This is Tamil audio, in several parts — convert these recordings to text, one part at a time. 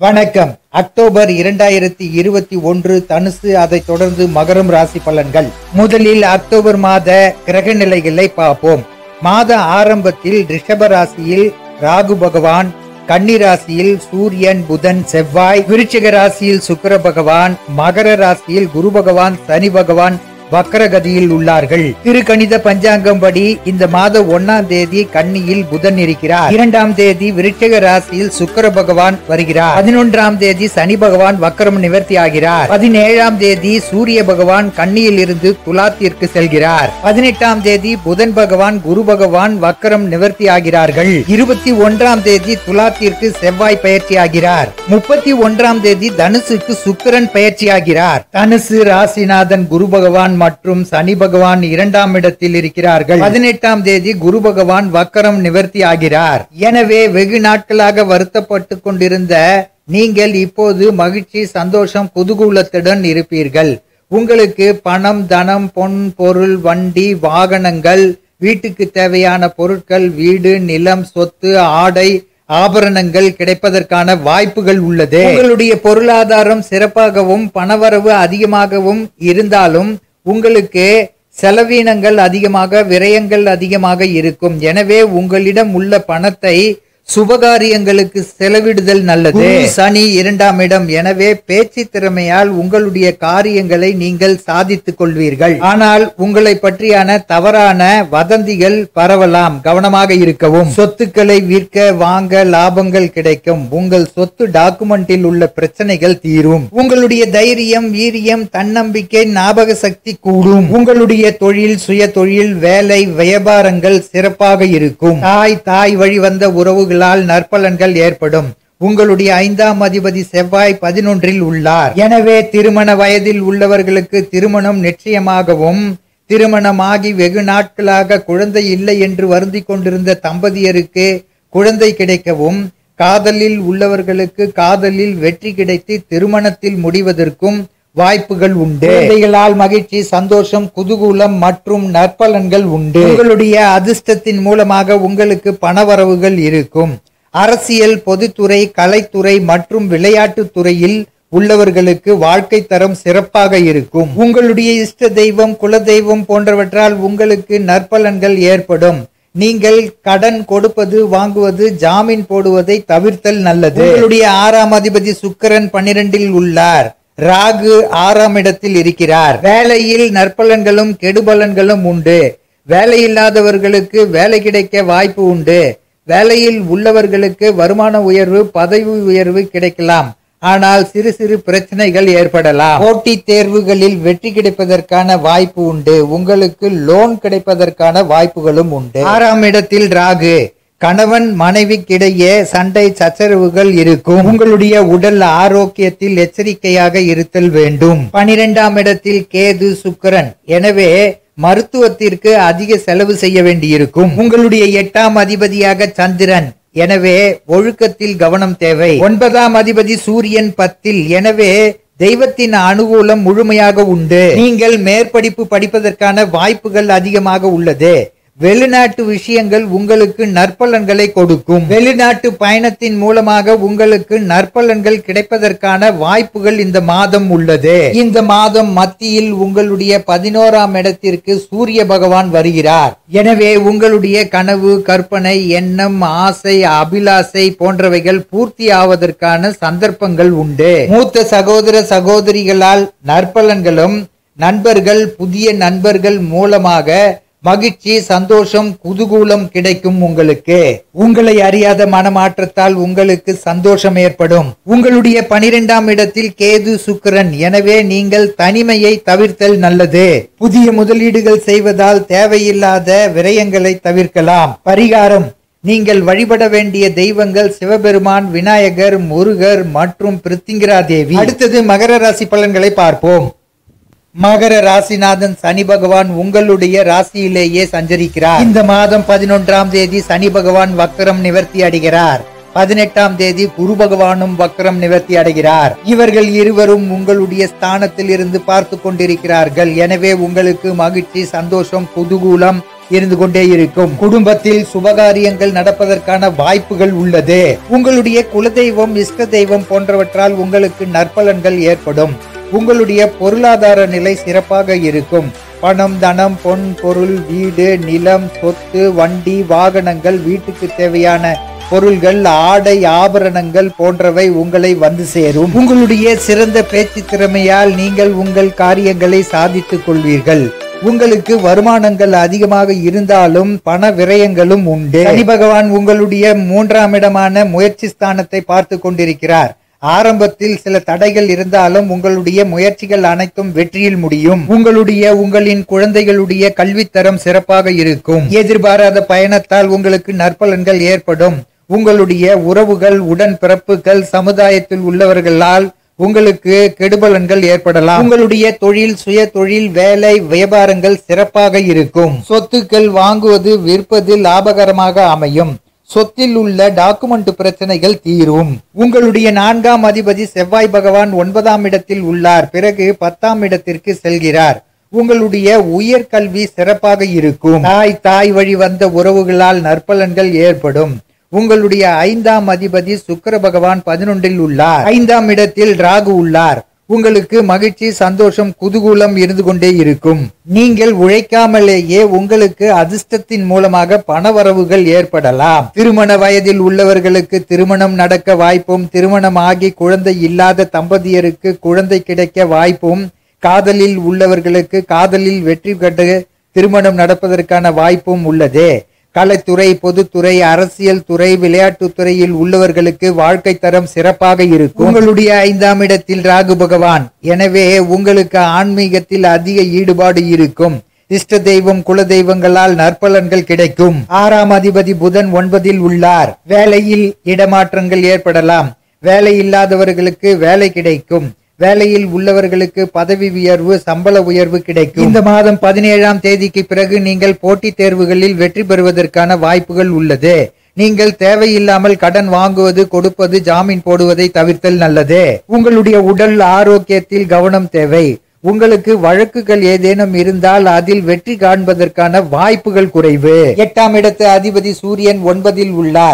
வணக்கம். அக்டோபர் 2021 தனுசு, அதைத் தொடர்ந்து மகரம் ராசி பலன்கள். முதலில் அக்டோபர் மாத கிரக நிலைகளை பார்ப்போம். மாத ஆரம்பத்தில் ரிஷப ராசியில் ராகு பகவான், கன்னி ராசியில் சூரியன், புதன், செவ்வாய், விருச்சிக ராசியில் சுக்கிர பகவான், மகர ராசியில் குரு பகவான், சனி பகவான் வக்கரகதியில் உள்ளார்கள். திருக்கணித பஞ்சாங்கம் படி இந்த மாத 1ஆம் தேதி கன்னியில் புதன் இருக்கிறார். 2ஆம் தேதி விருச்சிக ராசியில் சுக்கிர பகவான் வருகிறார். 11ஆம் தேதி சனி பகவான் வக்கரம் நிவர்த்தி ஆகிறார். 17ஆம் தேதி சூரிய பகவான் கன்னியில் இருந்து துலாத்திற்கு செல்கிறார். 18ஆம் தேதி புதன் பகவான், குரு பகவான் வக்கரம் நிவர்த்தி ஆகிறார்கள். 21ஆம் தேதி துலாத்திற்கு செவ்வாய் பயிற்சி ஆகிறார். 31ஆம் தேதி தனுசுக்கு சுக்கிரன் பயிற்சி ஆகிறார். தனுசு ராசிநாதன் குரு பகவான் மற்றும் சனி பகவான் 2ஆம் இடத்தில் இருக்கிறார்கள். 18ஆம் தேதி குரு பகவான் வக்கரம் நிவர்த்தி ஆகிறார். எனவே வெகு நாட்களாக வருத்தப்பட்டு கொண்டிருந்த நீங்கள் இப்போது மகிழ்ச்சி, சந்தோஷம், குதூகூலத்துடன் இருப்பீர்கள். உங்களுக்கு பணம், தனம், பொன், பொருள், வண்டி, வாகனங்கள், வீட்டுக்கு தேவையான பொருட்கள், வீடு, நிலம், சொத்து, ஆடை, ஆபரணங்கள் கிடைப்பதற்கான வாய்ப்புகள் உள்ளது. உங்களுடைய பொருளாதாரம் சிறப்பாகவும் பணவரவு அதிகமாகவும் இருந்தாலும் உங்களுக்கு செலவீனங்கள் அதிகமாக, விரயங்கள் அதிகமாக இருக்கும். எனவே உங்களிடம் உள்ள பணத்தை சுபகாரியங்களுக்கு செலவிடுதல் நல்லது. சனி 2ஆம் இடம். எனவே பேச்சு திறமையால் உங்களுடைய காரியங்களை நீங்கள் சாதித்துக் கொள்வீர்கள். ஆனால் உங்களை பற்றியான தவறான வதந்திகள் பரவலாம், கவனமாக இருக்கவும். சொத்துக்களை விற்க வாங்க லாபங்கள் கிடைக்கும். உங்கள் சொத்து டாக்குமெண்டில் உள்ள பிரச்சனைகள் தீரும். உங்களுடைய தைரியம், வீரியம், தன்னம்பிக்கை, ஞாபக சக்தி கூடும். உங்களுடைய தொழில், சுய தொழில், வேலை, வியாபாரங்கள் சிறப்பாக இருக்கும். தாய் வழி வந்த உறவுகள் நற்பலன்கள் ஏற்படும். உங்களுடைய 5ஆம் அதிபதி செவ்வாய் 11இல் உள்ளார். எனவே திருமண வயதில் உள்ளவர்களுக்கு திருமணம் நிச்சயமாகவும், திருமணமாகி வெகு நாட்களாக குழந்தை இல்லை என்று வருந்திக் கொண்டிருந்த தம்பதியருக்கு குழந்தை கிடைக்கவும், காதலில் உள்ளவர்களுக்கு காதலில் வெற்றி கிடைத்து திருமணத்தில் முடிவதற்கும் வாய்ப்புகள் உண்டு. குழந்தைகளால் மகிழ்ச்சி, சந்தோஷம், குதூகூலம் மற்றும் நற்பலன்கள் உண்டு. உங்களுடைய அதிர்ஷ்டத்தின் மூலமாக உங்களுக்கு பணவரவுகள் இருக்கும். அரசியல், பொதுத்துறை, கலைத்துறை மற்றும் விளையாட்டு துறையில் உள்ளவர்களுக்கு வாழ்க்கை தரம் சிறப்பாக இருக்கும். உங்களுடைய இஷ்ட தெய்வம், குலதெய்வம் போன்றவற்றால் உங்களுக்கு நற்பலன்கள் ஏற்படும். நீங்கள் கடன் கொடுப்பது, வாங்குவது, ஜாமீன் போடுவதை தவிர்த்தல் நல்லது. உங்களுடைய 6ஆம் அதிபதி சுக்கிரன் 12இல் உள்ளார். ராகு 6ஆம் இடத்தில் இருக்கிறார். வேலையில் நற்பலன்களும் கெடுபலன்களும் உண்டு. வேலையில்லாதவர்களுக்கு வேலை கிடைக்க வாய்ப்பு உண்டு. வேலையில் உள்ளவர்களுக்கு வருமான உயர்வு, பதவி உயர்வு கிடைக்கலாம். ஆனால் சிறு சிறு பிரச்சனைகள் ஏற்படலாம். போட்டித் தேர்வுகளில் வெற்றி கிடைப்பதற்கான வாய்ப்பு உண்டு. உங்களுக்கு லோன் கிடைப்பதற்கான வாய்ப்புகளும் உண்டு. 6ஆம் இடத்தில் ராகு. கணவன் மனைவிக்கிடையே சண்டை, சச்சரவுகள் இருக்கும். உங்களுடைய உடல் ஆரோக்கியத்தில் எச்சரிக்கையாக இருத்தல் வேண்டும். 12ஆம் இடத்தில் கேது, சுக்கிரன். எனவே மருத்துவத்திற்கு அதிக செலவு செய்ய வேண்டியிருக்கும். உங்களுடைய 8ஆம் அதிபதியாக சந்திரன். எனவே ஒழுக்கத்தில் கவனம் தேவை. 9ஆம் அதிபதி சூரியன் 10இல். எனவே தெய்வத்தின் அனுகூலம் முழுமையாக உண்டு. நீங்கள் மேற்படிப்பு படிப்பதற்கான வாய்ப்புகள் அதிகமாக உள்ளது. வெளிநாட்டு விஷயங்கள் உங்களுக்கு நற்பலன்களை கொடுக்கும். வெளிநாட்டு பயணத்தின் மூலமாக உங்களுக்கு நற்பலன்கள் கிடைப்பதற்கான வாய்ப்புகள் இந்த மாதம் உள்ளது. இந்த மாதம் மத்தியில் உங்களுடைய 11ஆம் இடத்திற்கு சூரிய பகவான் வருகிறார். எனவே உங்களுடைய கனவு, கற்பனை, எண்ணம், ஆசை, அபிலாசை போன்றவைகள் பூர்த்தி ஆவதற்கான சந்தர்ப்பங்கள் உண்டு. மூத்த சகோதர சகோதரிகளால் நற்பலன்களும், நண்பர்கள், புதிய நண்பர்கள் மூலமாக மகிழ்ச்சி, சந்தோஷம், குதூகூலம் கிடைக்கும். உங்களுக்கு உங்களை அறியாத மனமாற்றத்தால் உங்களுக்கு சந்தோஷம் ஏற்படும். உங்களுடைய 12ஆம் இடத்தில் கேது, சுக்கிரன். எனவே நீங்கள் தனிமையை தவிர்த்தல் நல்லது. புதிய முதலீடுகள் செய்வதால் தேவையில்லாத விரயங்களை தவிர்க்கலாம். பரிகாரம்: நீங்கள் வழிபட வேண்டிய தெய்வங்கள் சிவபெருமான், விநாயகர், முருகர் மற்றும் பிருத்திங்கிரா தேவி. அடுத்தது மகர ராசி பலன்களை பார்ப்போம். மகர ராசிநாதன் சனி பகவான் உங்களுடைய ராசியிலேயே சஞ்சரிக்கிறார். இந்த மாதம் 11ஆம் தேதி சனி பகவான் வக்கரம் நிவர்த்தி அடைகிறார். 18ஆம் தேதி குரு பகவானும் வக்கரம் நிவர்த்தி அடைகிறார். இவர்கள் இருவரும் உங்களுடைய ஸ்தானத்தில் இருந்து பார்த்து கொண்டிருக்கிறார்கள். எனவே உங்களுக்கு மகிழ்ச்சி, சந்தோஷம், குதூகூலம், இருந்து கொண்டே இருக்கும். குடும்பத்தில் சுபகாரியங்கள் நடப்பதற்கான வாய்ப்புகள் உள்ளது. உங்களுடைய குலதெய்வம், இஷ்ட தெய்வம் போன்றவற்றால் உங்களுக்கு நற்பலன்கள் ஏற்படும். உங்களுடைய பொருளாதார நிலை சிறப்பாக இருக்கும். பணம், தனம், பொன், பொருள், வீடு, நிலம், சொத்து, வண்டி, வாகனங்கள், வீட்டுக்கு தேவையான பொருள்கள், ஆடை, ஆபரணங்கள் போன்றவை உங்களை வந்து சேரும். உங்களுடைய சிறந்த பேச்சு திறமையால் நீங்கள் உங்கள் காரியங்களை சாதித்துக் கொள்வீர்கள். உங்களுக்கு வருமானங்கள் அதிகமாக இருந்தாலும் பண விரயங்களும் உண்டு. சனி பகவான் உங்களுடைய 3ஆம் இடமான முயற்சி ஸ்தானத்தை பார்த்து கொண்டிருக்கிறார். ஆரம்பத்தில் சில தடைகள் இருந்தாலும் உங்களுடைய முயற்சிகள் அனைத்தும் வெற்றியில் முடியும். உங்களின் குழந்தைகளுடைய கல்வித்தரம் சிறப்பாக இருக்கும். எதிர்பாராத பயணத்தால் உங்களுக்கு நற்பலன்கள் ஏற்படும். உங்களுடைய உறவுகள், உடன்பிறப்புகள், சமுதாயத்தில் உள்ளவர்களால் உங்களுக்கு கெடுபலன்கள் ஏற்படலாம். உங்களுடைய தொழில், சுய தொழில், வேலை, வியாபாரங்கள் சிறப்பாக இருக்கும். சொத்துக்கள் வாங்குவது, விற்பது லாபகரமாக அமையும். சொத்தில் உள்ள டாக்குமெண்ட் பிரச்சனைகள் தீரும். உங்களுடைய 4ஆம் அதிபதி செவ்வாய் பகவான் 9ஆம் இடத்தில் உள்ளார். பிறகு 10ஆம் இடத்திற்கு செல்கிறார். உங்களுடைய உயர்கல்வி சிறப்பாக இருக்கும். தாய் வழி வந்த உறவுகளால் நற்பலன்கள் ஏற்படும். உங்களுடைய 5ஆம் அதிபதி சுக்கிர பகவான் 11இல் உள்ளார். 5ஆம் இடத்தில் ராகு உள்ளார். உங்களுக்கு மகிழ்ச்சி, சந்தோஷம், குதூகூலம் இருந்து கொண்டே இருக்கும். நீங்கள் உழைக்காமலேயே உங்களுக்கு அதிர்ஷ்டத்தின் மூலமாக பணவரவுகள் ஏற்படலாம். திருமண வயதில் உள்ளவர்களுக்கு திருமணம் நடக்க வாய்ப்பும், திருமணம் ஆகி குழந்தை இல்லாத தம்பதியருக்கு குழந்தை கிடைக்க வாய்ப்பும், காதலில் உள்ளவர்களுக்கு காதலில் வெற்றி கண்டு திருமணம் நடப்பதற்கான வாய்ப்பும் உள்ளது. கலைத்துறை, பொதுத்துறை, அரசியல் துறை, விளையாட்டுத் துறையில் உள்ளவர்களுக்கு வாழ்க்கை தரம் சிறப்பாக இருக்கும். உங்களுடைய 5ஆம் இடத்தில் ராகு பகவான். எனவே உங்களுக்கு ஆன்மீகத்தில் அதிக ஈடுபாடு இருக்கும். இஷ்ட தெய்வம், குல தெய்வங்களால் நற்பலன்கள் கிடைக்கும். 6ஆம் அதிபதி புதன் 9இல் உள்ளார். வேலையில் இடமாற்றங்கள் ஏற்படலாம். வேலை இல்லாதவர்களுக்கு வேலை கிடைக்கும். வேலையில் உள்ளவர்களுக்கு பதவி உயர்வு, சம்பள உயர்வு கிடைக்கும். இந்த மாதம் 17ஆம் தேதிக்கு பிறகு நீங்கள் போட்டித் தேர்வுகளில் வெற்றி பெறுவதற்கான வாய்ப்புகள் உள்ளது. நீங்கள் தேவையில்லாமல் கடன் வாங்குவது, கொடுப்பது, ஜாமீன் போடுவதை தவிர்த்தல் நல்லது. உங்களுடைய உடல் ஆரோக்கியத்தில் கவனம் தேவை. உங்களுக்கு வழக்குகள் ஏதேனும் இருந்தால் அதில் வெற்றி காண்பதற்கான வாய்ப்புகள் குறைவு. 8ஆம் இடத்து அதிபதி சூரியன் 9இல் உள்ளார்.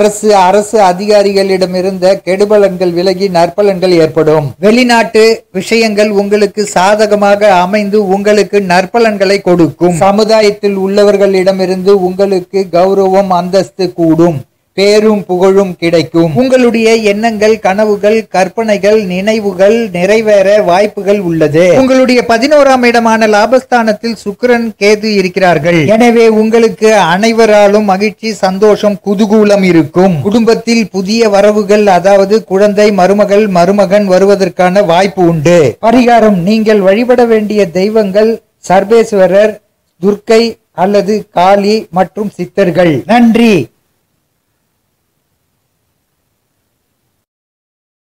அரசு அதிகாரிகளிடமிருந்த கெடுபலன்கள் விலகி நற்பலன்கள் ஏற்படும். வெளிநாட்டு விஷயங்கள் உங்களுக்கு சாதகமாக அமைந்து உங்களுக்கு நற்பலன்களை கொடுக்கும். சமுதாயத்தில் உள்ளவர்களிடமிருந்து உங்களுக்கு கௌரவம், அந்தஸ்து கூடும். பேரும் புகழும் கிடைக்கும். உங்களுடைய எண்ணங்கள், கனவுகள், கற்பனைகள், நினைவுகள் நிறைவேற வாய்ப்புகள் உள்ளது. உங்களுடைய 11ஆம் இடமான லாபஸ்தானத்தில் சுக்கிரன், கேது இருக்கிறார்கள். எனவே உங்களுக்கு அனைவராலும் மகிழ்ச்சி, சந்தோஷம், குதூகூலம் இருக்கும். குடும்பத்தில் புதிய வரவுகள், அதாவது குழந்தை, மருமகள், மருமகன் வருவதற்கான வாய்ப்பு உண்டு. பரிகாரம்: நீங்கள் வழிபட வேண்டிய தெய்வங்கள் சர்வேஸ்வரர், துர்க்கை அல்லது காளி மற்றும் சித்தர்கள். நன்றி.